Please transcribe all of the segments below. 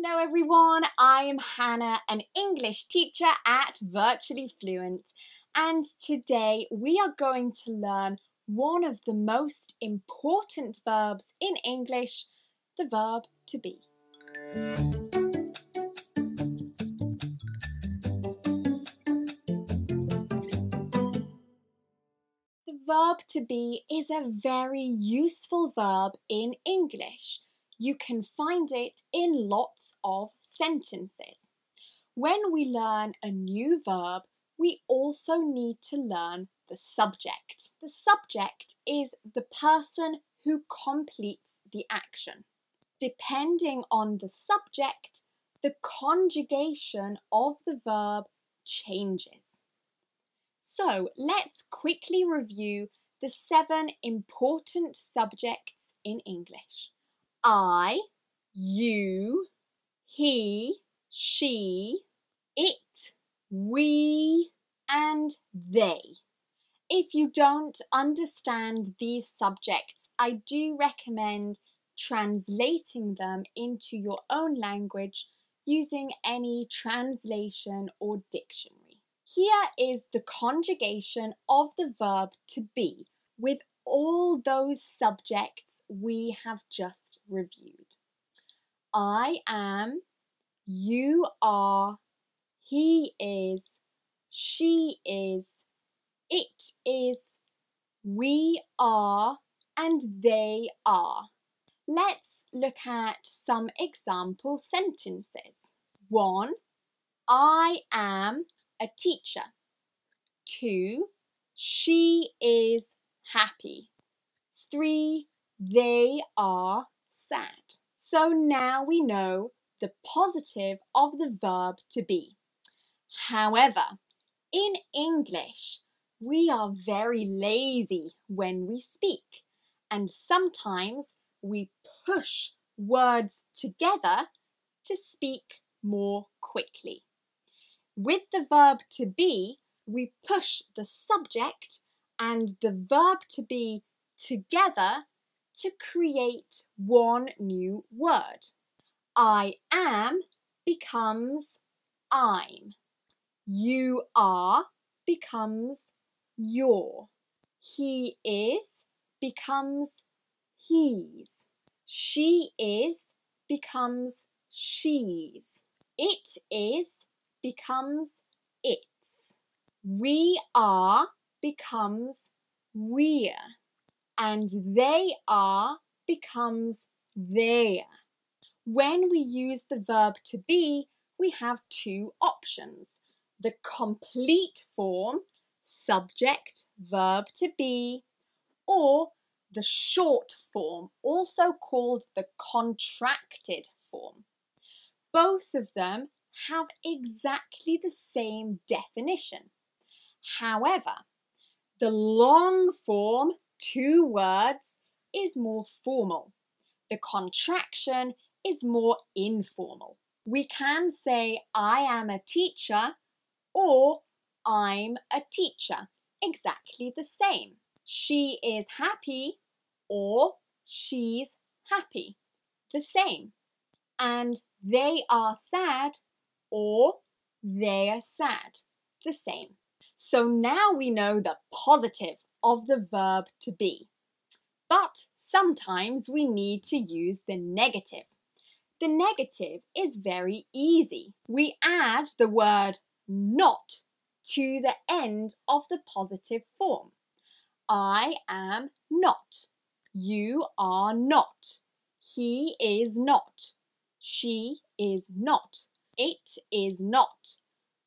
Hello everyone, I'm Hannah, an English teacher at Virtually Fluent, and today we are going to learn one of the most important verbs in English, the verb to be. The verb to be is a very useful verb in English. You can find it in lots of sentences. When we learn a new verb, we also need to learn the subject. The subject is the person who completes the action. Depending on the subject, the conjugation of the verb changes. So let's quickly review the 7 important subjects in English. I, you, he, she, it, we, and they. If you don't understand these subjects, I do recommend translating them into your own language using any translation or dictionary. Here is the conjugation of the verb to be with all those subjects we have just reviewed. I am, you are, he is, she is, it is, we are, and they are. Let's look at some example sentences. 1. I am a teacher. 2. She is happy. 3. They are sad. So now we know the positive of the verb to be. However, in English, we are very lazy when we speak, and sometimes we push words together to speak more quickly. With the verb to be, we push the subject and the verb to be together to create one new word. I am becomes I'm. You are becomes you're. He is becomes he's. She is becomes she's. It is becomes it's. We are becomes we're. And they are becomes their. When we use the verb to be, we have 2 options. The complete form, subject, verb to be, or the short form, also called the contracted form. Both of them have exactly the same definition. However, the long form, 2 words, is more formal. The contraction is more informal. We can say I am a teacher or I'm a teacher, exactly the same. She is happy or she's happy, the same. And they are sad or they're sad, the same. So now we know the positive of the verb to be. But sometimes we need to use the negative. The negative is very easy. We add the word not to the end of the positive form. I am not. You are not. He is not. She is not. It is not.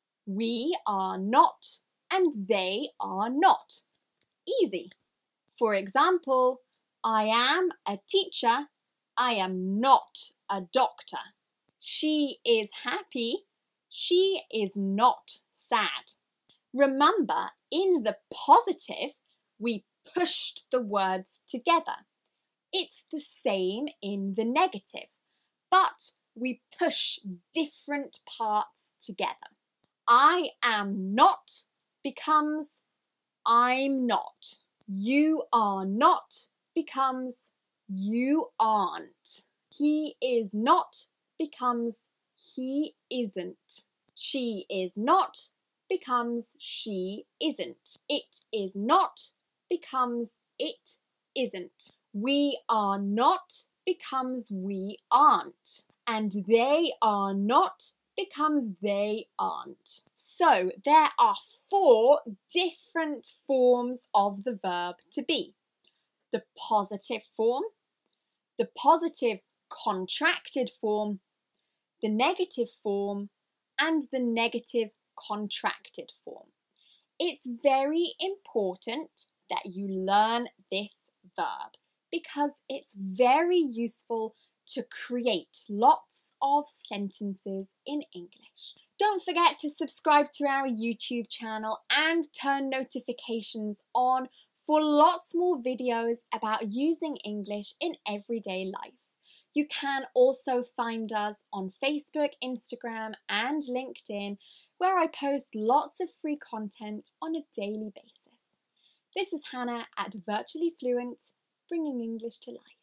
We are not. And they are not. Easy. For example, I am a teacher. I am not a doctor. She is happy. She is not sad. Remember, in the positive, we pushed the words together. It's the same in the negative, but we push different parts together. I am not becomes I'm not. You are not becomes you aren't. He is not becomes he isn't. She is not becomes she isn't. It is not becomes it isn't. We are not becomes we aren't. And they are not becomes they aren't. So there are 4 different forms of the verb to be. The positive form, the positive contracted form, the negative form, and the negative contracted form. It's very important that you learn this verb because it's very useful to create lots of sentences in English. Don't forget to subscribe to our YouTube channel and turn notifications on for lots more videos about using English in everyday life. You can also find us on Facebook, Instagram, and LinkedIn, where I post lots of free content on a daily basis. This is Hannah at Virtually Fluent, bringing English to life.